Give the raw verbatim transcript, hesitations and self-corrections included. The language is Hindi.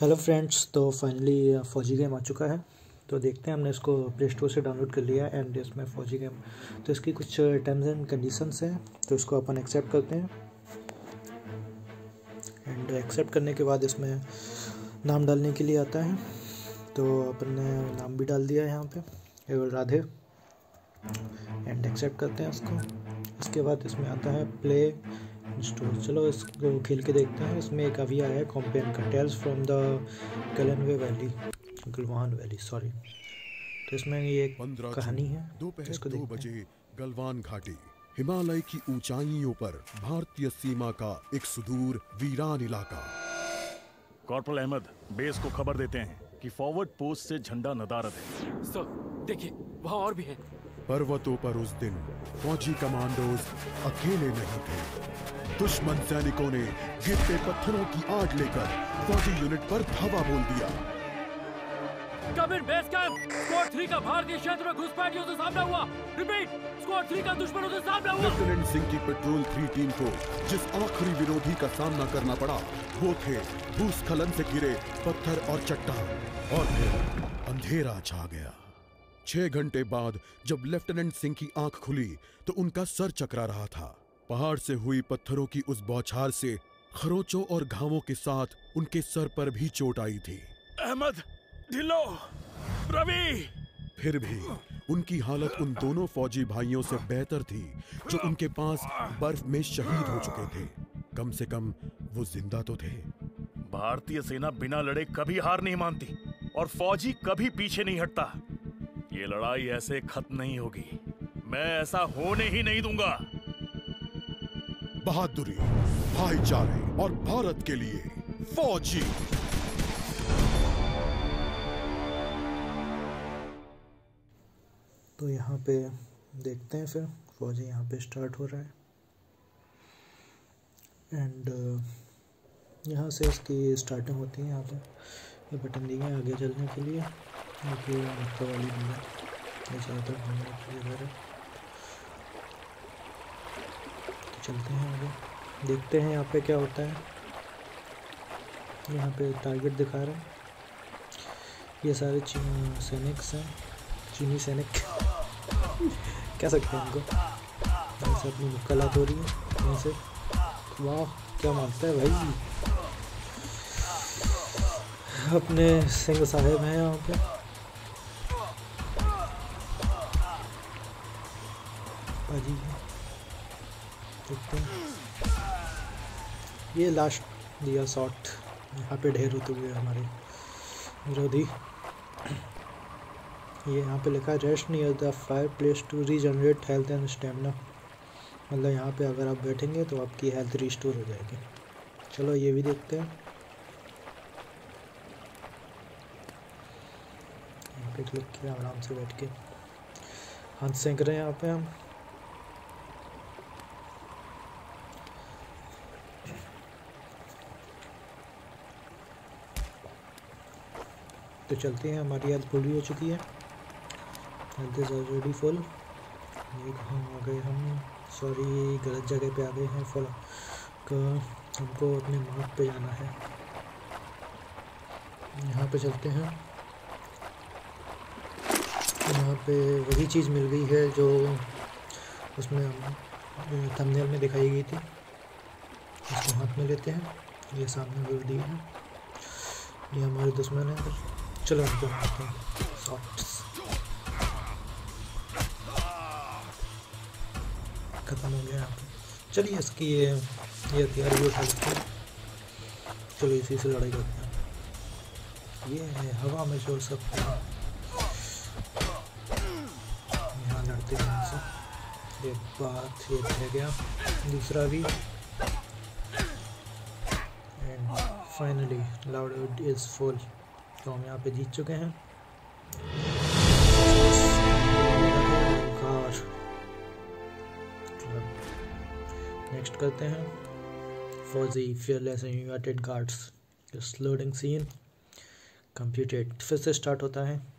हेलो फ्रेंड्स, तो फाइनली फौजी गेम आ चुका है। तो देखते हैं, हमने इसको प्ले स्टोर से डाउनलोड कर लिया एंड इसमें फौजी गेम, तो इसकी कुछ टर्म्स एंड कंडीशंस हैं, तो इसको अपन एक्सेप्ट करते हैं। एंड एक्सेप्ट करने के बाद इसमें नाम डालने के लिए आता है, तो अपन ने नाम भी डाल दिया है यहाँ पे, केवल राधे। एंड एक्सेप्ट करते हैं इसको। इसके बाद इसमें आता है प्ले इंस्टॉल। चलो इसको खेल के देखते हैं। इसमें एक अभी आया है कॉम्पेन का, tales from the Galwan valley Galwan valley sorry. तो इसमें ये एक कहानी है। दोपहर दो बजे गलवान घाटी, हिमालय की ऊंचाइयों पर भारतीय सीमा का एक सुदूर वीरान इलाका। कॉर्पोरल अहमद, बेस को खबर देते हैं कि फॉरवर्ड पोस्ट से झंडा नदारद है। सर देखिए, वहाँ और भी है। पर्वतों पर उस दिन फौजी कमांडोज अकेले नहीं थे। दुश्मन सैनिकों ने गिरते पत्थरों की आड़ लेकर फौजी यूनिट पर धावा बोल दिया। Come in base camp, squad three का भारतीय क्षेत्र में घुसपैठियों से सामना हुआ। रिपीट, स्क्वाड थ्री का दुश्मनों से सामना हुआ। लेफ्टिनेंट सिंह की पेट्रोल थ्री टीम को जिस आखिरी विरोधी का सामना करना पड़ा, वो थे भूस्खलन से घिरे पत्थर और चट्टान। और फिर अंधेरा छा गया। छह घंटे बाद जब लेफ्टिनेंट सिंह की आंख खुली तो उनका सर चकरा रहा था। पहाड़ से हुई पत्थरों की उस बौछार से खरोंचों और घावों के साथ उनके सर पर भी चोट आई थी। अहमद, ढिल्लो, रवि। फिर भी उनकी हालत उन दोनों फौजी भाइयों से बेहतर थी जो उनके पास बर्फ में शहीद हो चुके थे। कम से कम वो जिंदा तो थे। भारतीय सेना बिना लड़े कभी हार नहीं मानती और फौजी कभी पीछे नहीं हटता। ये लड़ाई ऐसे खत्म नहीं होगी। मैं ऐसा होने ही नहीं दूंगा। बहादुरी, भाईचारे और भारत के लिए फौजी। तो यहाँ पे देखते हैं, फिर फौजी यहाँ पे स्टार्ट हो रहा है। एंड यहाँ से इसकी स्टार्टिंग होती है। यहाँ पे ये बटन दिए हैं आगे चलने के लिए, क्योंकि मक्का वाली भी है, ये ज़्यादातर घूमने के लिए है। तो चलते हैं आगे, देखते हैं यहाँ पे क्या होता है। यहाँ पे टारगेट दिखा रहे हैं। ये सारे सैनिक्स हैं, चीनी सैनिक कह सकते हैं इनको। यहाँ से अपनी मुक्कालात हो रही है यहाँ से। वाह, क्या मारता है भाई। अपने सिंह साहेब हैं यहाँ पे। पाजी देखते हैं, ये लास्ट दिया शॉट। यहाँ पे ढेर होते हुए हमारे विरोधी। ये यहाँ पे लिखा है rest near the fireplace to regenerate health and stamina. मतलब यहाँ पे अगर आप बैठेंगे तो आपकी हेल्थ रिस्टोर हो जाएगी। चलो ये भी देखते हैं। यहाँ पे क्लिक किया, आराम से बैठ के हाथ सेंक रहे हैं यहाँ पे हम। तो चलते हैं, हमारी हेल्थ फुल हो चुकी है। Health is already full. ये कहाँ आ गए हम, सॉरी गलत जगह पे आ गए हैं। फुल का हमको अपने मार्क पे जाना है। यहाँ पे चलते हैं। यहाँ पे वही चीज़ मिल गई है जो उसमें थंबनेल में दिखाई गई थी। इसको हाथ में लेते हैं। ये सामने व्यू दी है, ये हमारे दुश्मन है। चलो हमको मारते हैं शॉट्स। खत्म हो गया यहाँ पे। चलिए इसकी ये ये हथियार भी उठा लेते हैं। चलो इसी से लड़ाई करते हैं। ये है हवा में छोड़ सकते हैं, यहाँ लड़ते हैं इनसे। एक बात ये रह गया, दूसरा भी। And finally loud is full. तो हम यहाँ पे जीत चुके हैं। नेक्स्ट करते हैं Fauji fearless and united guards. Loading scene completed. फिर से स्टार्ट होता है।